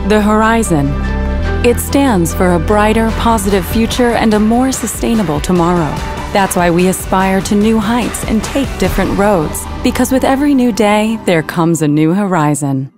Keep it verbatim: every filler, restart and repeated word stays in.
The horizon. It stands for a brighter, positive future and a more sustainable tomorrow. That's why we aspire to new heights and take different roads. Because with every new day, there comes a new horizon.